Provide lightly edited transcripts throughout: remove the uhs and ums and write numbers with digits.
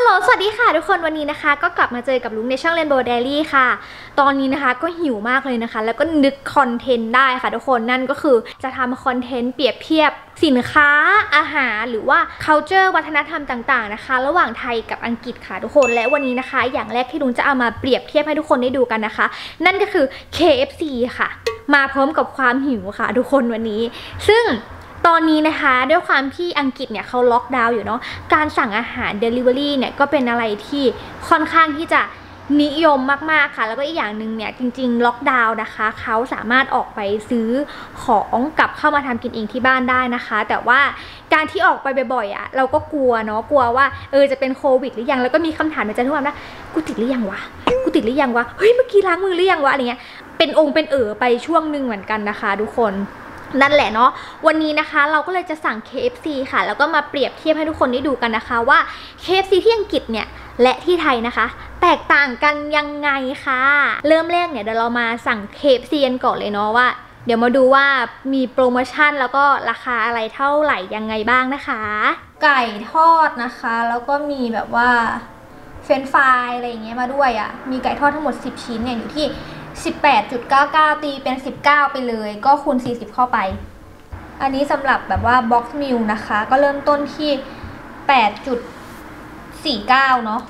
ลสวัสดีค่ะทุกคนวันนี้นะคะก็กลับมาเจอกับลุงในช่อง Rainbow Diary ค่ะตอนนี้นะคะก็หิวมากเลยนะคะแล้วก็นึกคอนเทนต์ได้ค่ะทุกคนนั่นก็คือจะทำคอนเทนต์เปรียบเทียบสินค้าอาหารหรือว่า culture วัฒนธรรมต่างๆนะคะระหว่างไทยกับอังกฤษค่ะทุกคนและวันนี้นะคะอย่างแรกที่ลุงจะเอามาเปรียบเทียบให้ทุกคนได้ดูกันนะคะนั่นก็คือ KFC ค่ะมาพร้อมกับความหิวค่ะทุกคนวันนี้ซึ่งตอนนี้นะคะด้วยความที่อังกฤษเนี่ยเขาล็อกดาวน์อยู่เนาะการสั่งอาหาร Delivery เนี่ยก็เป็นอะไรที่ค่อนข้างที่จะนิยมมากๆค่ะแล้วก็อีกอย่างหนึ่งเนี่ยจริงๆล็อกดาวน์นะคะเขาสามารถออกไปซื้อของกลับเข้ามาทำกินเองที่บ้านได้นะคะแต่ว่าการที่ออกไปบ่อยๆอ่ะเราก็กลัวเนาะกลัวว่าจะเป็นโควิดหรือยังแล้วก็มีคำถามในใจทุกวันว่ากูติดหรือยังวะกูติดหรือยังวะเฮ้ยเมื่อกี้ล้างมือหรือยังวะอะไรเงี้ยเป็นไปช่วงหนึ่งเหมือนกันนะคะทุกคนนั่นแหละเนาะวันนี้นะคะเราก็เลยจะสั่ง KFC ค่ะแล้วก็มาเปรียบเทียบให้ทุกคนได้ดูกันนะคะว่า KFC ที่อังกฤษเนี่ยและที่ไทยนะคะแตกต่างกันยังไงค่ะเริ่มแรกเนี่ยเดี๋ยวเรามาสั่ง KFC กันก่อนเลยเนาะว่าเดี๋ยวมาดูว่ามีโปรโมชั่นแล้วก็ราคาอะไรเท่าไหร่ยังไงบ้างนะคะไก่ทอดนะคะแล้วก็มีแบบว่าเฟรนช์ฟรายอะไรอย่างเงี้ยมาด้วยอ่ะมีไก่ทอดทั้งหมด10ชิ้นเนี่ยอยู่ที่18.99 ตีเป็น19ไปเลยก็คูณ40เข้าไปอันนี้สำหรับแบบว่าบ็อกซ์มิลนะคะก็เริ่มต้นที่8.49เนาะ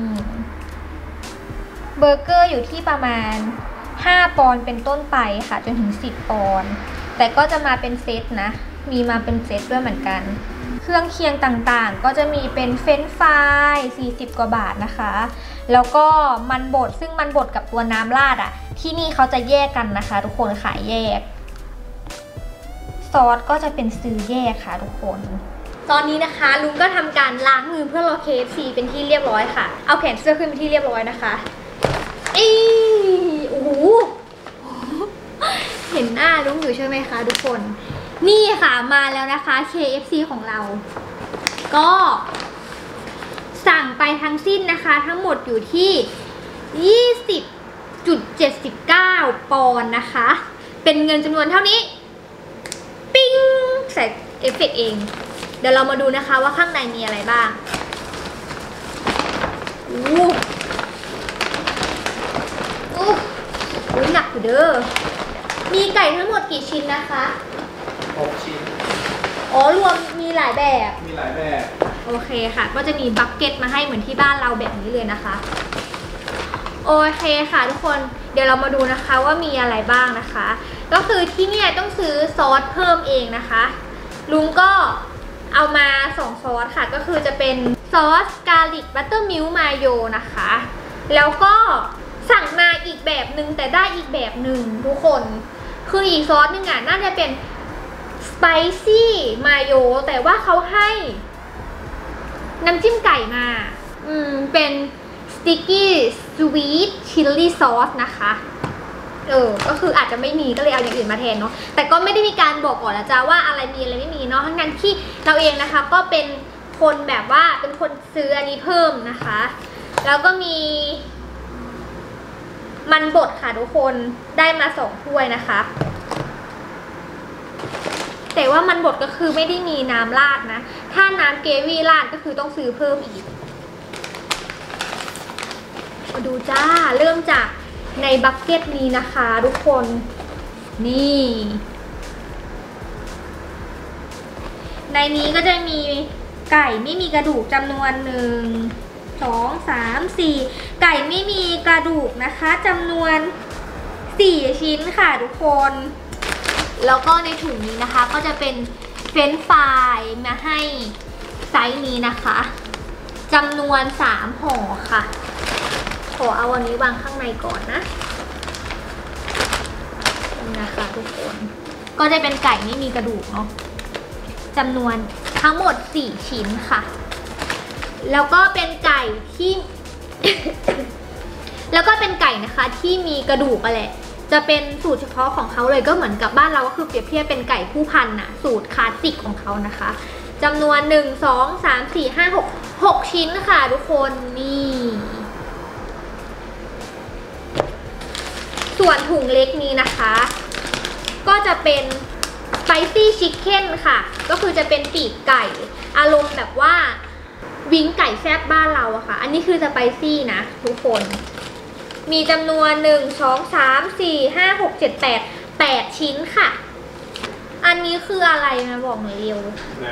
เบอร์เกอร์อยู่ที่ประมาณ5 ปอนด์เป็นต้นไปค่ะจนถึง10 ปอนด์แต่ก็จะมาเป็นเซตนะมีมาเป็นเซตด้วยเหมือนกันเครื่องเคียงต่างๆก็จะมีเป็นเฟรนช์ฟราย40 กว่าบาทนะคะแล้วก็มันบดซึ่งมันบดกับตัวน้ำราดอะที่นี่เขาจะแยกกันนะคะทุกคนขายแยกซอสก็จะเป็นซื้อแยกค่ะทุกคนตอนนี้นะคะลุงก็ทำการล้างมือเพื่อรอ KFC เป็นที่เรียบร้อยค่ะเอาแขนเสื้อขึ้นเป็นที่เรียบร้อยนะคะโอ้โหเห็นหน้าลุงอยู่ใช่ไหมคะทุกคนนี่ค่ะมาแล้วนะคะ KFC ของเราก็สั่งไปทั้งสิ้นนะคะทั้งหมดอยู่ที่20.79 ปอนด์นะคะเป็นเงินจำนวนเท่านี้ปิ้งใส่เอฟเฟกต์เองเดี๋ยวเรามาดูนะคะว่าข้างในมีอะไรบ้างหนักอยู่เด้อมีไก่ทั้งหมดกี่ชิ้นนะคะ 6 ชิ้นรวมมีหลายแบบโอเคค่ะก็จะมีบัคเก็ตมาให้เหมือนที่บ้านเราแบบนี้เลยนะคะโอเคค่ะทุกคนเดี๋ยวเรามาดูนะคะว่ามีอะไรบ้างนะคะก็คือที่นี่ต้องซื้อซอสเพิ่มเองนะคะลุงก็เอามา2 ซอสค่ะก็คือจะเป็นซอสกาลิกบัตเตอร์มิลค์มาโยนะคะแล้วก็สั่งมาอีกแบบหนึ่งแต่ได้อีกแบบหนึ่งทุกคนคืออีกซอสหนึ่งอ่ะน่าจะเป็นสไปซี่มาโยแต่ว่าเขาให้น้ำจิ้มไก่มาเป็นสติ๊กกี้สวีทชิลลี่ซอสนะคะก็คืออาจจะไม่มีก็เลยเอาอย่างอื่นมาแทนเนาะแต่ก็ไม่ได้มีการบอกก่อนนะจ๊ะว่าอะไรมีอะไรไม่มีเนาะทั้งนั้นที่เราเองนะคะก็เป็นคนแบบว่าเป็นคนซื้ออันนี้เพิ่มนะคะแล้วก็มีมันบดค่ะทุกคนได้มา2 ถ้วยนะคะแต่ว่ามันบดก็คือไม่ได้มีน้ำราดนะถ้าน้ำเกวี่ราดก็คือต้องซื้อเพิ่มอีกมาดูจ้าเริ่มจากในบัคเก็ตนี้นะคะทุกคนนี่ในนี้ก็จะมีไก่ไม่มีกระดูกจำนวน1 2 3 4ไก่ไม่มีกระดูกนะคะจำนวน4 ชิ้นค่ะทุกคนแล้วก็ในถุงนี้นะคะก็จะเป็นเฟรนช์ฟรายมาให้ไซส์นี้นะคะจำนวน3 ห่อค่ะขอเอาอันนี้วางข้างในก่อนนะนะคะทุกคนก็จะเป็นไก่ไม่มีกระดูกเนาะจำนวนทั้งหมด4 ชิ้นค่ะแล้วก็เป็นไก่ที่ แล้วก็เป็นไก่นะคะที่มีกระดูกอะไรจะเป็นสูตรเฉพาะของเขาเลยก็เหมือนกับบ้านเราก็คือเปรียบเทียบเป็นไก่ผู้พันน่ะสูตรคลาสสิกของเขานะคะจำนวน1 2 3 4 5 6 ชิ้นค่ะทุกคนนี่ส่วนถุงเล็กนี้นะคะก็จะเป็นสไปซี่ชิคเก้นค่ะก็คือจะเป็นปีกไก่อารมณ์แบบว่าวิงไก่แซ่บบ้านเราอะค่ะนี้คือสไปซี่นะทุกคนมีจำนวน1 2 3 4 5 6 7 8ชิ้นค่ะอันนี้คืออะไรนะบอกหน่อยเร็วไหน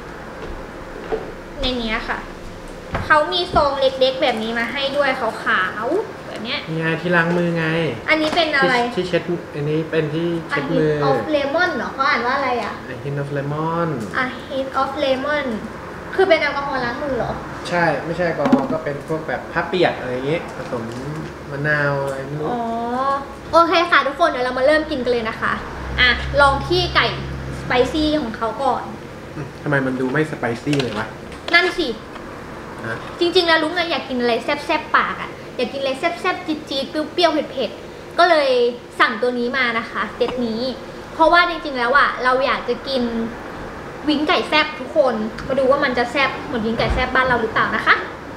ในนี้ค่ะเขามีซองเล็กๆแบบนี้มาให้ด้วยขาวๆแบบนี้ไงที่ล้างมือไงอันนี้เป็นอะไรที่เช็ดอันนี้เป็นที่เช็ดมือ A hint of lemon เหรอเขาอ่านว่าอะไรอ่ะ A hint of lemon A hint of lemon คือเป็นแอลกอฮอล์ล้างมือเหรอใช่ไม่ใช่แอลกอฮอล์ก็เป็นพวกแบบผ้าเปียกอะไรอย่างเงี้ยผสมมะนาวอะไรไม่รู้อ๋อโอเคค่ะทุกคนเดี๋ยวเรามาเริ่มกินกันเลยนะคะอ่ะลองที่ไก่สไปซี่ของเขาก่อนทำไมมันดูไม่สไปซี่เลยวะนั่นสิจริงๆแล้วลุงอยากกินอะไรแซ่บๆปากอ่ะอยากกินอะไรแซ่บๆจี๊ดๆเปรี้ยวๆเผ็ดๆก็เลยสั่งตัวนี้มานะคะเซตนี้เพราะว่าจริงๆแล้วอ่ะเราอยากจะกินวิงไก่แซ่บทุกคนมาดูว่ามันจะแซ่บเหมือนวิงไก่แซ่บบ้านเราหรือเปล่านะคะ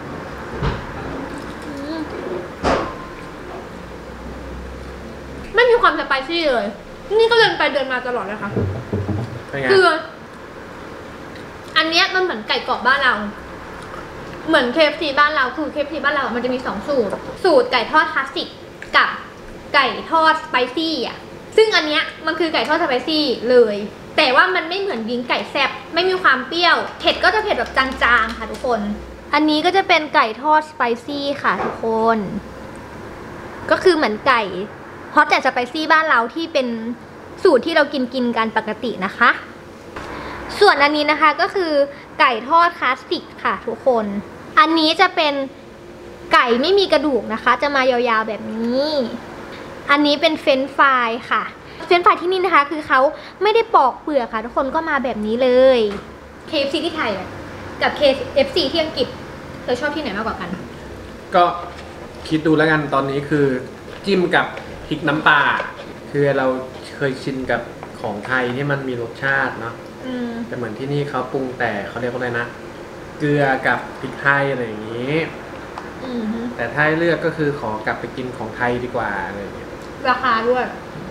ไม่มีความสไปซี่เลยนี่ก็เดินไปเดินมาตลอดเลยค่ะคืออันเนี้ยมันเหมือนไก่กรอบบ้านเราเหมือน KFC บ้านเราคือ KFC บ้านเรามันจะมี2สูตรไก่ทอดคลาสสิกกับไก่ทอดสไปซี่อ่ะซึ่งอันเนี้ยมันคือไก่ทอดสไปซี่เลยแต่ว่ามันไม่เหมือนวิงไก่แซ่บไม่มีความเปรี้ยวเผ็ดก็จะเผ็ดแบบจางๆค่ะทุกคนอันนี้ก็จะเป็นไก่ทอดสไปซี่ค่ะทุกคนก็คือเหมือนไก่ฮอตแต่สไปซี่บ้านเราที่เป็นสูตรที่เรากินกันปกตินะคะส่วนอันนี้นะคะก็คือไก่ทอดคลาสสิกค่ะทุกคนอันนี้จะเป็นไก่ไม่มีกระดูกนะคะจะมายาวๆแบบนี้อันนี้เป็นเฟรนช์ฟรายค่ะเฟรนช์ฟรายที่นี่นะคะคือเขาไม่ได้ปอกเปลือกค่ะทุกคนก็มาแบบนี้เลย KFC ที่ไทยกับ KFC ที่อังกฤษเธอชอบที่ไหนมากกว่ากันก็คิดดูแล้วกันตอนนี้คือจิ้มกับพริกน้ำปลาคือเราเคยชินกับของไทยที่มันมีรสชาติเนาะแต่เหมือนที่นี่เขาปรุงแต่เขาเรียกว่าอะไรนะเกลือกับพริกไทยอะไรอย่างนี้แต่ถ้าเลือกก็คือขอกลับไปกินของไทยดีกว่าอะไรอย่างเงี้ยราคาด้วย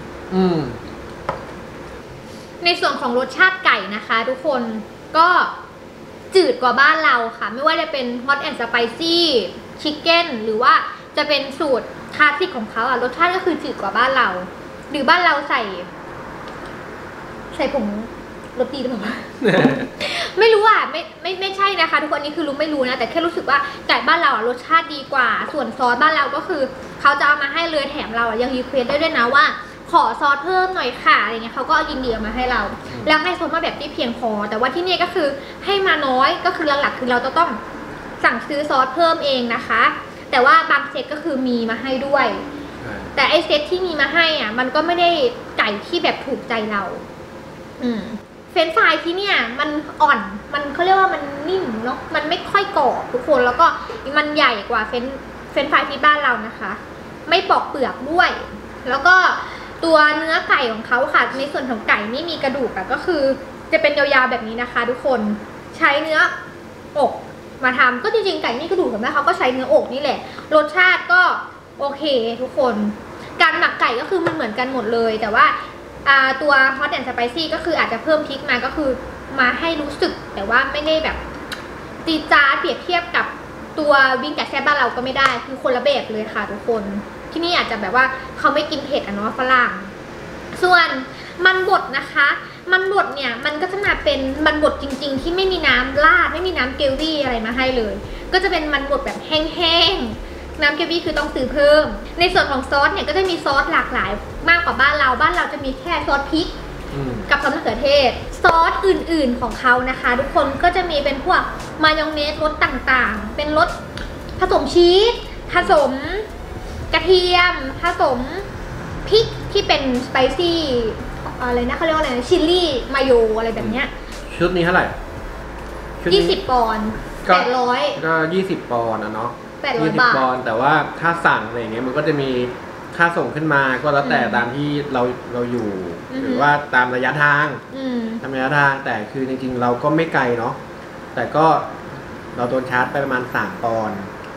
ในส่วนของรสชาติไก่นะคะทุกคนก็จืดกว่าบ้านเราค่ะไม่ว่าจะเป็น Hot and Spicy Chicken หรือว่าจะเป็นสูตรคลาสสิกของเขาอ่ะรสชาติก็คือจืดกว่าบ้านเราหรือบ้านเราใส่ผงรสดีหรือเปล่า ไม่รู้อ่ะไม่ใช่นะคะทุกคนนี้คือรู้ไม่รู้นะแต่แค่รู้สึกว่าไก่บ้านเราอ่ะรสชาติดีกว่าส่วนซอสบ้านเราก็คือเขาจะเอามาให้เลยแถมเราอ่ะยังรีเควสได้ด้วยนะว่าขอซอสเพิ่มหน่อยค่ะอะไรเงี้ยเขาก็ยินดีเอามาให้เราแล้วให้ซอสมาแบบที่เพียงพอแต่ว่าที่นี่ก็คือให้มาน้อยก็คือหลักๆคือเราจะต้องสั่งซื้อซอสเพิ่มเองนะคะแต่ว่าบางเซตก็คือมีมาให้ด้วยแต่ไอเซตที่มีมาให้อ่ะมันก็ไม่ได้ไก่ที่แบบถูกใจเราเฟรนช์ฟรายที่เนี่ยมันอ่อนมันเขาเรียกว่ามันนิ่มเนาะมันไม่ค่อยกรอบทุกคนแล้วก็มันใหญ่กว่าเฟรนช์ฟรายที่บ้านเรานะคะไม่ปอกเปลือกด้วยแล้วก็ตัวเนื้อไก่ของเขาค่ะในส่วนของไก่ไม่มีกระดูกก็คือจะเป็นยาวๆแบบนี้นะคะทุกคนใช้เนื้ออกมาทำก็จริงๆไก่ไม่มีกระดูกแต่เขาก็ใช้เนื้ออกนี่แหละรสชาติก็โอเคทุกคนการหมักไก่ก็คือมันเหมือนกันหมดเลยแต่ว่าตัว Hot and Spicy ก็คืออาจจะเพิ่มพริกมาก็คือมาให้รู้สึกแต่ว่าไม่ได้แบบจีดจ๊าดเปรียบเทียบกับตัววิงไก่แซ่บบ้านเราก็ไม่ได้คือคนละแบบเลยค่ะทุกคนที่นี่อาจจะแบบว่าเขาไม่กินเผ็ดเนาะฝรั่งส่วนมันบดนะคะมันบดเนี่ยมันก็จะมาเป็นมันบดจริงๆที่ไม่มีน้ำราดไม่มีน้ำเกลวี่อะไรมาให้เลยก็จะเป็นมันบดแบบแห้งๆน้ำเกลวี่คือต้องซื้อเพิ่มในส่วนของซอสเนี่ยก็จะมีซอสหลากหลายมากกว่าบ้านเราจะมีแค่ซอสพริกกับซอสมะเขือเทศซอสอื่นๆของเขานะคะทุกคนก็จะมีเป็นพวกมายองเนสรสต่างๆเป็นรสผสมชีสผสมกระเทียมผสมพริกที่เป็นสไปซี่อะไรนะเขาเรียกว่าอะไรชิลลี่มาโยอะไรแบบเนี้ยชุดนี้เท่าไหร่ 20 ปอนด์800 ก็20 ปอนด์นะเนาะ 800 บาทปอนด์แต่ว่าถ้าสั่งอะไรเงี้ยมันก็จะมีค่าส่งขึ้นมาก็แล้วแต่ตามที่เราอยู่หรือว่าตามระยะทางแต่คือจริงๆเราก็ไม่ไกลเนาะแต่ก็เราโดนชาร์จไปประมาณ3 ปอนด์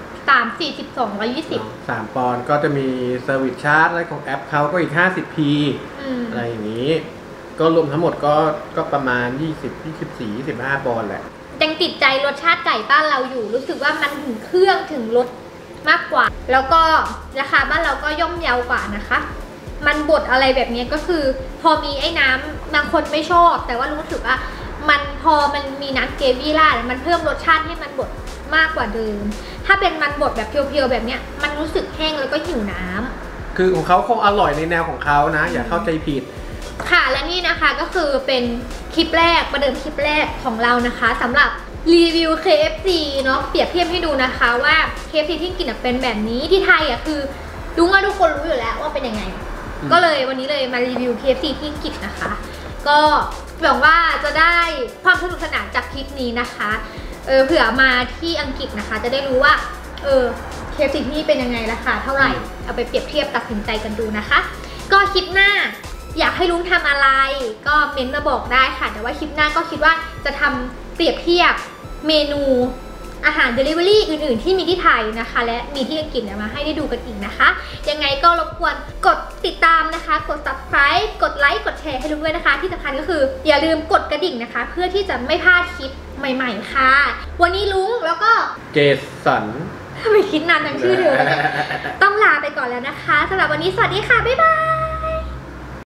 3 ปอนด์ก็จะมีเซอร์วิสชาร์จอะไรของแอปเขาก็อีก 50p อะไรอย่างนี้ก็รวมทั้งหมดก็ประมาณ20 24 25 ปอนด์แหละยังติดใจรสชาติไก่บ้านเราอยู่รู้สึกว่ามันถึงเครื่องถึงรสมากกว่าแล้วก็ราคาบ้านเราก็ย่อมเยาวกว่านะคะมันบดอะไรแบบนี้ก็คือพอมีไอ้น้ำบางคนไม่ชอบแต่ว่ารู้สึกว่ามันพอมันมีน้ำเกรวี่ราดมันเพิ่มรสชาติให้มันบดมากกว่าเดิมถ้าเป็นมันบดแบบเพียวๆแบบเนี้ยมันรู้สึกแห้งแล้วก็หิวน้ำคือของเขาคงอร่อยในแนวของเขานะอย่าเข้าใจผิดค่ะและนี่นะคะก็คือเป็นคลิปแรกประเดิมคลิปแรกของเรานะคะสำหรับรีวิว KFC เนาะเปรียบเทียบให้ดูนะคะว่า KFC ที่กินเป็นแบบนี้ที่ไทยคือรู้ว่าทุกคนรู้อยู่แล้วว่าเป็นยังไงก็เลยวันนี้เลยมารีวิว KFC ที่อังกฤษนะคะก็หวังว่าจะได้ความสนุกสนานจากคลิปนี้นะคะเผื่อมาที่อังกฤษนะคะจะได้รู้ว่าKFC ที่นี่เป็นยังไงราคาเท่าไหร่เอาไปเปรียบเทียบตัดสินใจกันดูนะคะก็คลิปหน้าอยากให้ลุงทำอะไรก็เม้นต์มาบอกได้ค่ะแต่ว่าคลิปหน้าก็คิดว่าจะทำเปรียบเทียบเมนูอาหาร Delivery อื่นๆที่มีที่ไทยนะคะและมีที่อังกฤษมาให้ได้ดูกันอีกนะคะยังไงก็รบกวนกดติดตามนะคะกด Subscribe กดไลค์กดแชร์ให้ลุงด้วยนะคะที่สำคัญก็คืออย่าลืมกดกระดิ่งนะคะเพื่อที่จะไม่พลาดคลิปใหม่ๆค่ะวันนี้ลุงแล้วก็เจสันไม่คิดนานทั้งชื่อเธอต้องลาไปก่อนแล้วนะคะสำหรับวันนี้สวัสดีค่ะบ๊ายบาย